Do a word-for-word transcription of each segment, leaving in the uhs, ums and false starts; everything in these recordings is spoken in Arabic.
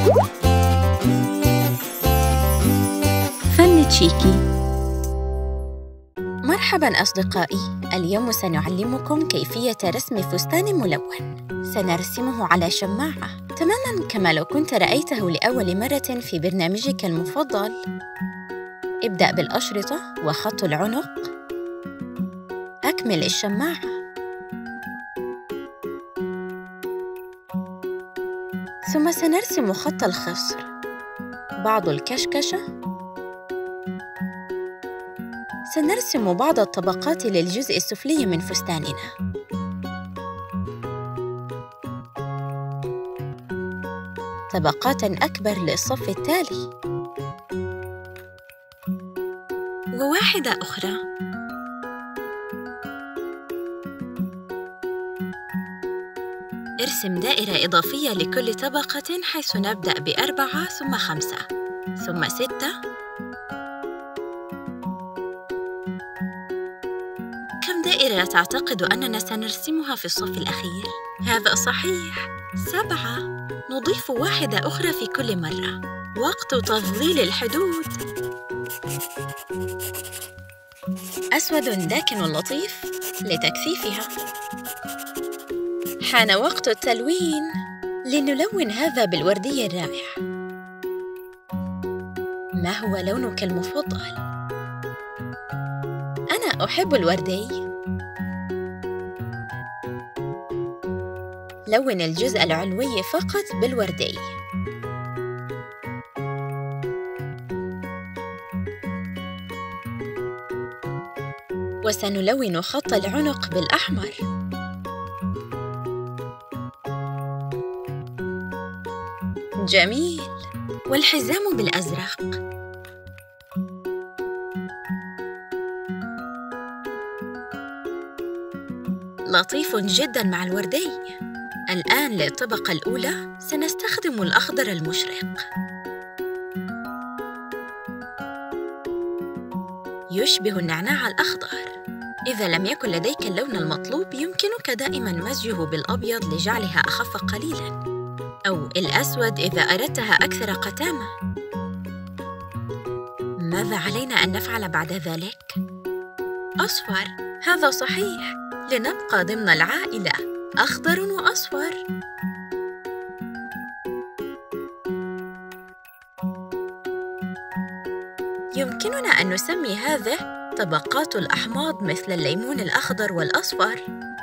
فن تشيكي. مرحباً أصدقائي، اليوم سنعلمكم كيفية رسم فستان ملون. سنرسمه على شماعة تماماً كما لو كنت رأيته لأول مرة في برنامجك المفضل. ابدأ بالأشرطة وخط العنق، أكمل الشماعة، ثم سنرسم خط الخصر، بعض الكشكشة. سنرسم بعض الطبقات للجزء السفلي من فستاننا. طبقات أكبر للصف التالي، وواحدة أخرى. ارسم دائرة إضافية لكل طبقة، حيث نبدأ بأربعة ثم خمسة ثم ستة. كم دائرة تعتقد أننا سنرسمها في الصف الأخير؟ هذا صحيح، سبعة. نضيف واحدة أخرى في كل مرة. وقت تفضيل الحدود. أسود داكن لطيف لتكثيفها. حان وقت التلوين. لنلون هذا بالوردي الرائع. ما هو لونك المفضل؟ أنا أحب الوردي. لون الجزء العلوي فقط بالوردي. وسنلون خط العنق بالأحمر. جميل. والحزام بالأزرق. لطيف جداً مع الوردي. الآن للطبقة الأولى سنستخدم الأخضر المشرق. يشبه النعناع الأخضر. إذا لم يكن لديك اللون المطلوب، يمكنك دائماً مزجه بالأبيض لجعلها أخف قليلاً، أو الأسود إذا أردتها أكثر قتامة. ماذا علينا أن نفعل بعد ذلك؟ أصفر. هذا صحيح. لنبقى ضمن العائلة، أخضر وأصفر. يمكننا أن نسمي هذه طبقات الأحماض، مثل الليمون الأخضر والأصفر.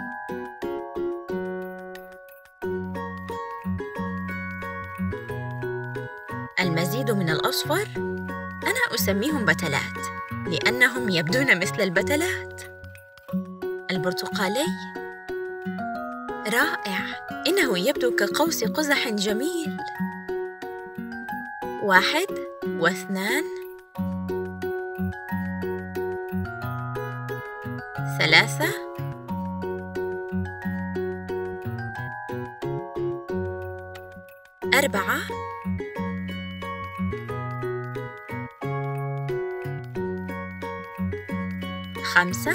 المزيد من الأصفر. أنا أسميهم بتلات لأنهم يبدون مثل البتلات. البرتقالي. رائع. إنه يبدو كقوس قزح جميل. واحد واثنان، ثلاثة، أربعة، خمسة،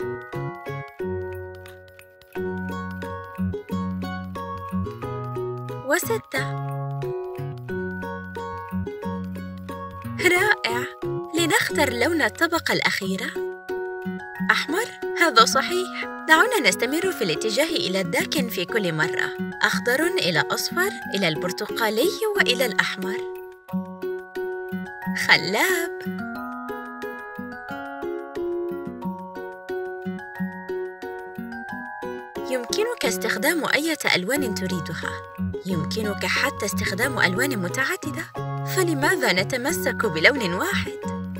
وستة. رائع. لنختر لون الطبقة الأخيرة. أحمر. هذا صحيح. دعونا نستمر في الاتجاه إلى الداكن في كل مرة. أخضر إلى أصفر إلى البرتقالي وإلى الأحمر. خلاب. يمكنك استخدام أي ألوان تريدها. يمكنك حتى استخدام ألوان متعددة. فلماذا نتمسك بلون واحد؟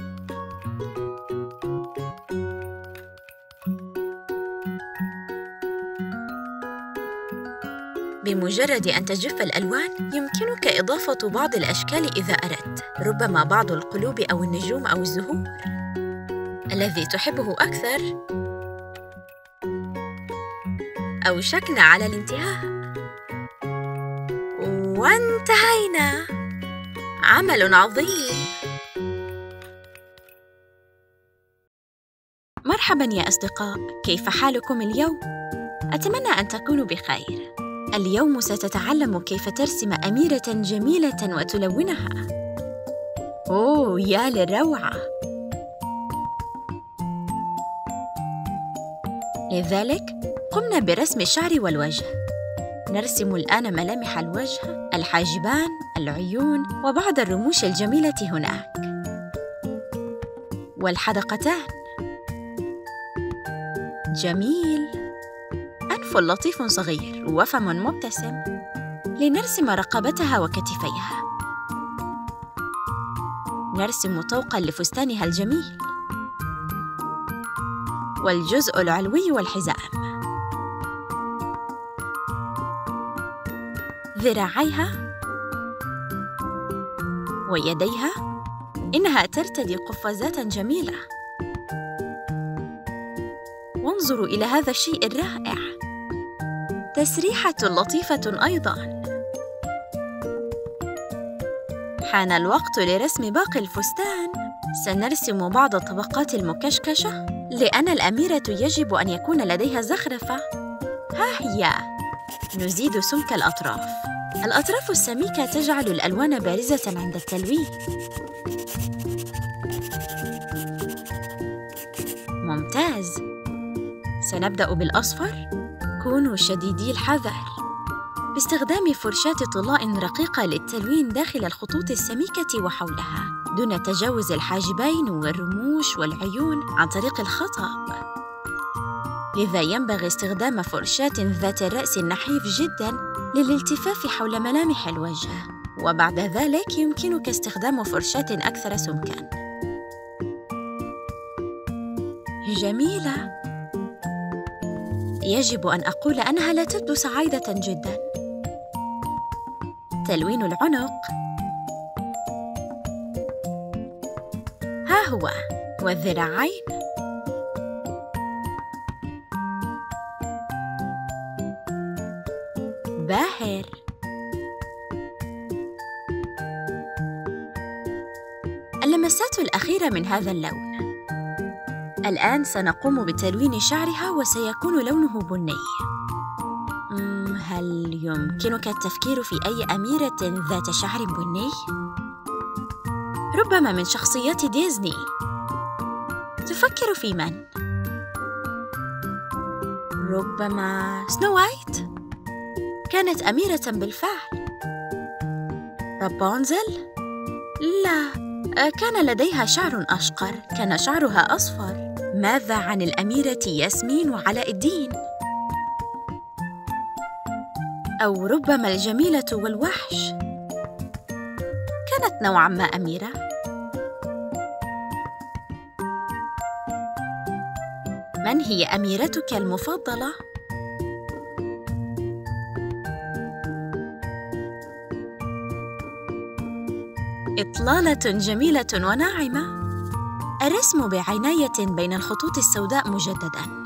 بمجرد أن تجف الألوان، يمكنك إضافة بعض الأشكال إذا أردت. ربما بعض القلوب أو النجوم أو الزهور. الذي تحبه أكثر. أوشكنا على الانتهاء. وانتهينا. عمل عظيم. مرحباً يا أصدقاء، كيف حالكم اليوم؟ أتمنى أن تكونوا بخير. اليوم ستتعلم كيف ترسم أميرة جميلة وتلونها. أوه يا للروعة! لذلك قمنا برسم الشعر والوجه. نرسم الآن ملامح الوجه، الحاجبان، العيون، وبعض الرموش الجميلة هناك، والحدقتان. جميل. أنف لطيف صغير وفم مبتسم. لنرسم رقبتها وكتفيها. نرسم طوقاً لفستانها الجميل، والجزء العلوي والحزام. ذراعيها ويديها، إنها ترتدي قفازات جميلة. وانظروا إلى هذا الشيء الرائع، تسريحة لطيفة أيضاً. حان الوقت لرسم باقي الفستان. سنرسم بعض الطبقات المكشكشة، لأن الأميرة يجب أن يكون لديها زخرفة. ها هي. نزيد سمك الأطراف. الأطراف السميكة تجعل الألوان بارزة عند التلوين. ممتاز. سنبدأ بالأصفر. كونوا شديدي الحذر باستخدام فرشاة طلاء رقيقة للتلوين داخل الخطوط السميكة وحولها، دون تجاوز الحاجبين والرموش والعيون عن طريق الخطأ. لذا ينبغي استخدام فرشاة ذات الرأس النحيف جداً للالتفاف حول ملامح الوجه، وبعد ذلك يمكنك استخدام فرشاة أكثر سمكاً. جميلة. يجب أن أقول أنها لا تبدو سعيدة جداً. تلوين العنق. ها هو. والذراعين. باهر. اللمسات الأخيرة من هذا اللون. الآن سنقوم بتلوين شعرها وسيكون لونه بني. هل يمكنك التفكير في أي أميرة ذات شعر بني؟ ربما من شخصيات ديزني. تفكر في من؟ ربما سنو وايت؟ كانت أميرة بالفعل. رابونزل؟ لا، كان لديها شعر أشقر، كان شعرها أصفر. ماذا عن الأميرة ياسمين وعلاء الدين؟ أو ربما الجميلة والوحش؟ كانت نوعاً ما أميرة. من هي أميرتك المفضلة؟ إطلالة جميلة وناعمة. الرسم بعناية بين الخطوط السوداء مجدداً.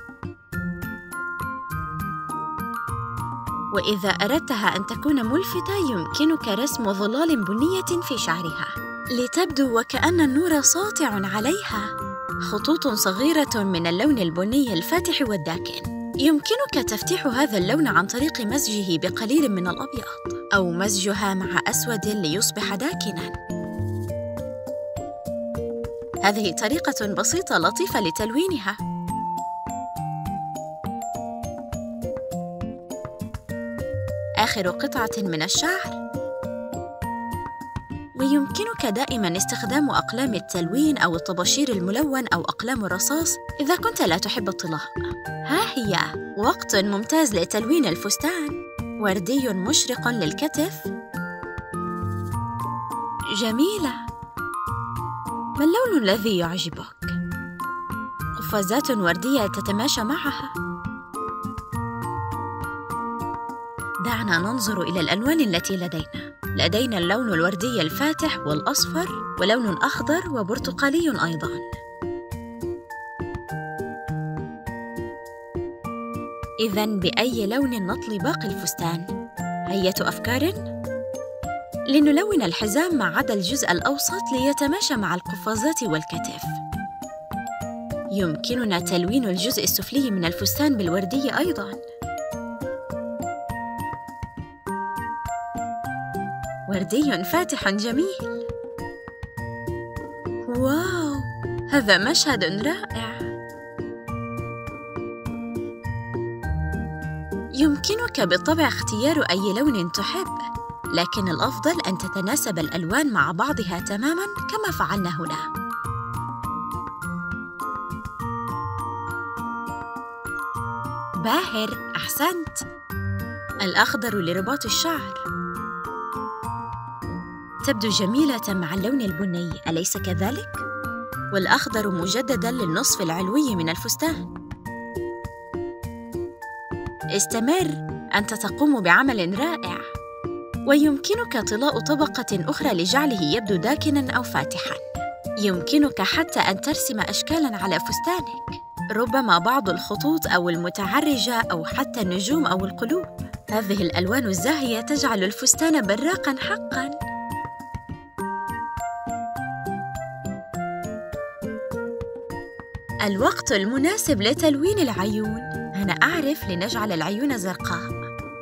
وإذا أردتها أن تكون ملفتة يمكنك رسم ظلال بنية في شعرها لتبدو وكأن النور ساطع عليها. خطوط صغيرة من اللون البني الفاتح والداكن. يمكنك تفتيح هذا اللون عن طريق مزجه بقليل من الأبيض، أو مزجها مع أسود ليصبح داكناً. هذه طريقة بسيطة لطيفة لتلوينها. آخر قطعة من الشعر. ويمكنك دائماً استخدام أقلام التلوين أو الطباشير الملون أو أقلام الرصاص إذا كنت لا تحب الطلاء. ها هي. وقت ممتاز لتلوين الفستان. وردي مشرق للكتف. جميلة. ما اللون الذي يعجبك؟ قفازات وردية تتماشى معها. دعنا ننظر إلى الألوان التي لدينا. لدينا اللون الوردي الفاتح والأصفر، ولون أخضر وبرتقالي أيضاً. إذن بأي لون نطلي باقي الفستان؟ هية أفكار؟ لنلون الحزام ما عدا الجزء الأوسط ليتماشى مع القفازات والكتف. يمكننا تلوين الجزء السفلي من الفستان بالوردي أيضاً. وردي فاتح جميل. واو، هذا مشهد رائع. يمكنك بالطبع اختيار أي لون تحب، لكن الأفضل أن تتناسب الألوان مع بعضها تماماً كما فعلنا هنا. باهر، أحسنت. الأخضر لرباط الشعر. تبدو جميلة مع اللون البني، أليس كذلك؟ والأخضر مجدداً للنصف العلوي من الفستان. استمر، أنت تقوم بعمل رائع. ويمكنك طلاء طبقة أخرى لجعله يبدو داكناً أو فاتحاً. يمكنك حتى أن ترسم أشكالاً على فستانك، ربما بعض الخطوط أو المتعرجة أو حتى النجوم أو القلوب. هذه الألوان الزاهية تجعل الفستان براقاً حقاً. الوقت المناسب لتلوين العيون. أنا أعرف، لنجعل العيون زرقاء.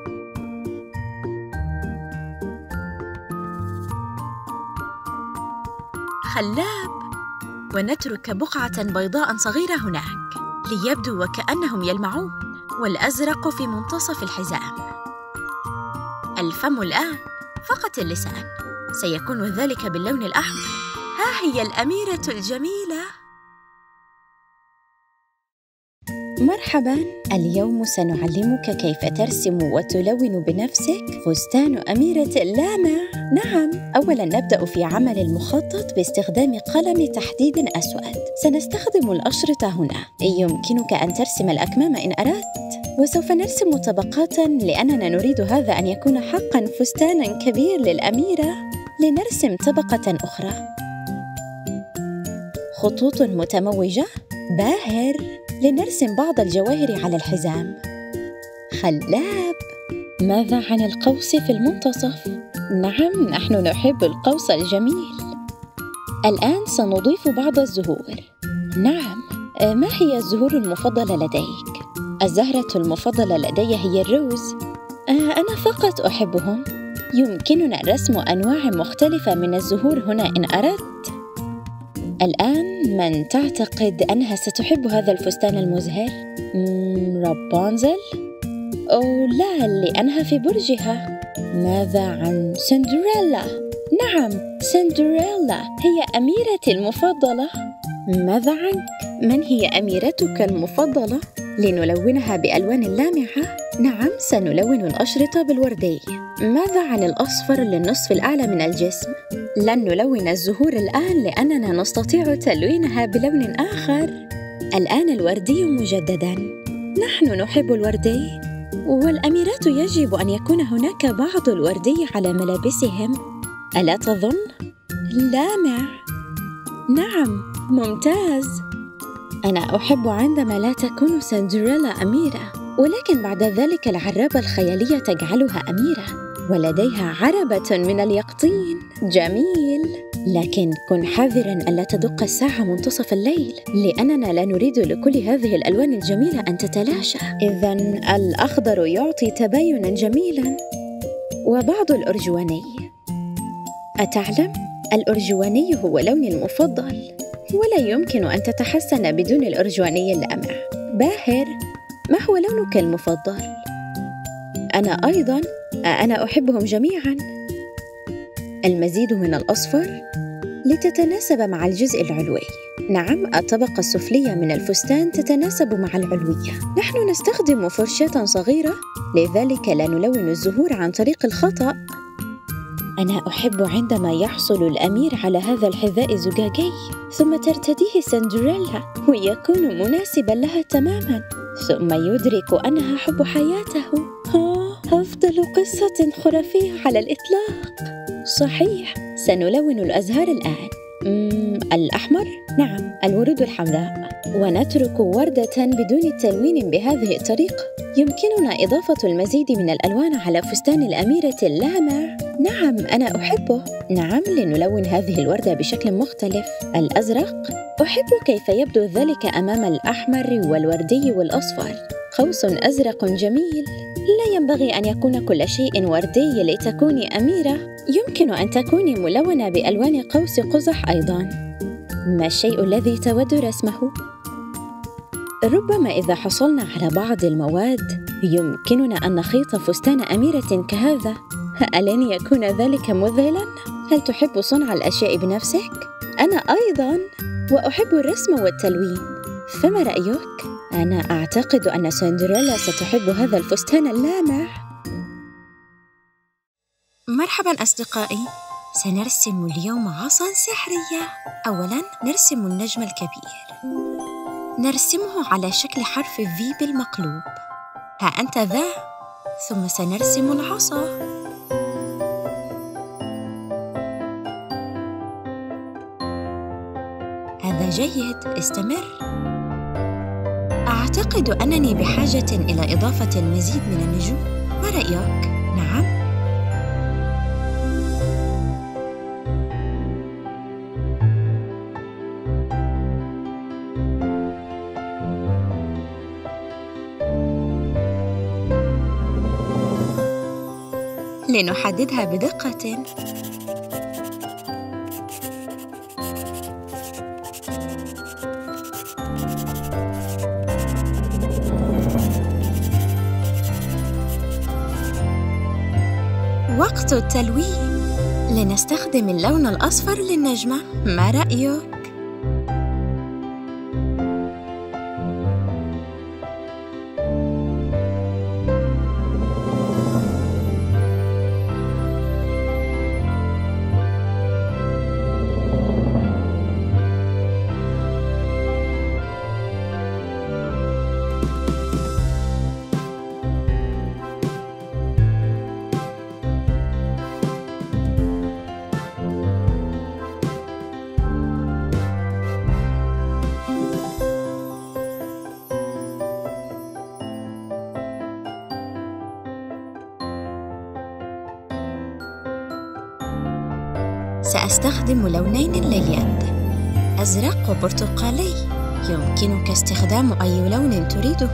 خلاب. ونترك بقعة بيضاء صغيرة هناك ليبدو وكأنهم يلمعون، والأزرق في منتصف الحزام. الفم الآن، فقط اللسان، سيكون ذلك باللون الأحمر. ها هي الأميرة الجميلة. مرحباً، اليوم سنعلمك كيف ترسم وتلون بنفسك فستان أميرة لامع. نعم، أولاً نبدأ في عمل المخطط باستخدام قلم تحديد أسود. سنستخدم الأشرطة هنا. يمكنك أن ترسم الأكمام إن أردت، وسوف نرسم طبقاتاً لأننا نريد هذا أن يكون حقاً فستاناً كبير للأميرة. لنرسم طبقة أخرى. خطوط متموجة. باهر. لنرسم بعض الجواهر على الحزام. خلاب. ماذا عن القوس في المنتصف؟ نعم، نحن نحب القوس الجميل. الآن سنضيف بعض الزهور. نعم، ما هي الزهور المفضلة لديك؟ الزهرة المفضلة لدي هي الروز. أنا فقط أحبهم. يمكننا رسم أنواع مختلفة من الزهور هنا إن أردت. الآن، من تعتقد أنها ستحب هذا الفستان المزهر؟ رابنزل؟ أو لا، لأنها في برجها. ماذا عن سندريلا؟ نعم، سندريلا هي أميرتي المفضلة. ماذا عنك؟ من هي أميرتك المفضلة؟ لنلونها بألوان لامعة. نعم، سنلون الأشرطة بالوردي. ماذا عن الأصفر للنصف الأعلى من الجسم؟ لن نلون الزهور الآن لأننا نستطيع تلوينها بلون آخر. الآن الوردي مجدداً. نحن نحب الوردي، والأميرات يجب أن يكون هناك بعض الوردي على ملابسهم، ألا تظن؟ لامع. نعم، ممتاز. أنا أحب عندما لا تكون سندريلا أميرة، ولكن بعد ذلك العرابة الخيالية تجعلها أميرة، ولديها عربة من اليقطين. جميل، لكن كن حذراً ألا تدق الساعة منتصف الليل، لأننا لا نريد لكل هذه الألوان الجميلة أن تتلاشى. إذن الأخضر يعطي تبايناً جميلاً، وبعض الأرجواني. أتعلم؟ الأرجواني هو لوني المفضل، ولا يمكن أن تتحسن بدون الأرجواني اللامع. باهر، ما هو لونك المفضل؟ أنا أيضاً، أنا أحبهم جميعاً. المزيد من الأصفر لتتناسب مع الجزء العلوي. نعم، الطبقة السفلية من الفستان تتناسب مع العلوية. نحن نستخدم فرشاة صغيرة، لذلك لا نلون الزهور عن طريق الخطأ. أنا أحب عندما يحصل الأمير على هذا الحذاء الزجاجي، ثم ترتديه سندريلا ويكون مناسباً لها تماماً، ثم يدرك أنها حب حياته. ها، أفضل قصة خرافية على الإطلاق. صحيح، سنلون الأزهار الآن. مم، الأحمر؟ نعم، الورود الحمراء. ونترك وردة بدون التلوين بهذه الطريقة. يمكننا إضافة المزيد من الألوان على فستان الأميرة اللامع. نعم، أنا أحبه. نعم، لنلون هذه الوردة بشكل مختلف. الأزرق. أحب كيف يبدو ذلك أمام الأحمر والوردي والأصفر. قوس أزرق جميل. لا ينبغي أن يكون كل شيء وردي لتكوني أميرة، يمكن أن تكوني ملونة بألوان قوس قزح أيضاً. ما الشيء الذي تود رسمه؟ ربما إذا حصلنا على بعض المواد يمكننا أن نخيط فستان أميرة كهذا. ألن يكون ذلك مذهلاً؟ هل تحب صنع الأشياء بنفسك؟ أنا أيضاً، وأحب الرسم والتلوين. فما رأيك؟ أنا أعتقد أن سندريلا ستحب هذا الفستان اللامع. مرحباً أصدقائي، سنرسم اليوم عصاً سحرية. أولاً نرسم النجم الكبير، نرسمه على شكل حرف في بالمقلوب. ها أنت ذا. ثم سنرسم العصا. هذا جيد، استمر. أعتقد أنني بحاجة إلى إضافة المزيد من النجوم. ما رأيك؟ نعم؟ لنحددها بدقة. وقت التلوين. لنستخدم اللون الأصفر للنجمة. ما رأيك؟ سأستخدم لونين لليد، أزرق وبرتقالي. يمكنك استخدام أي لون تريده.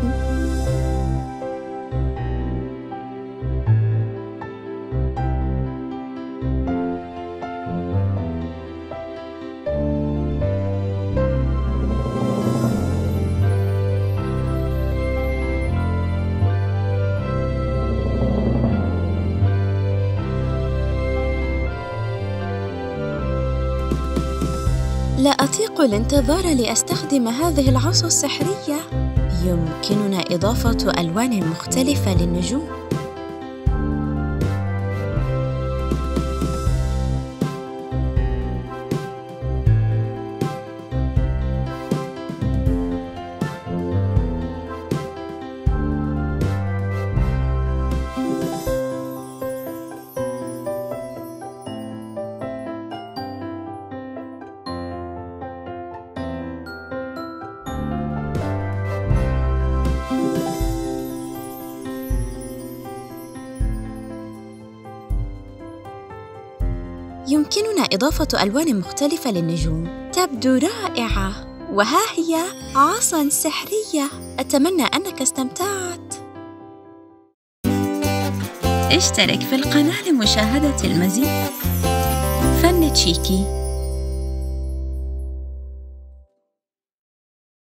لا أطيق الانتظار لأستخدم هذه العصا السحرية. يمكننا إضافة ألوان مختلفة للنجوم. يمكننا إضافة ألوان مختلفة للنجوم. تبدو رائعة. وها هي عصا سحرية. أتمنى أنك استمتعت. اشترك في القناة لمشاهدة المزيد. فن تشيكي.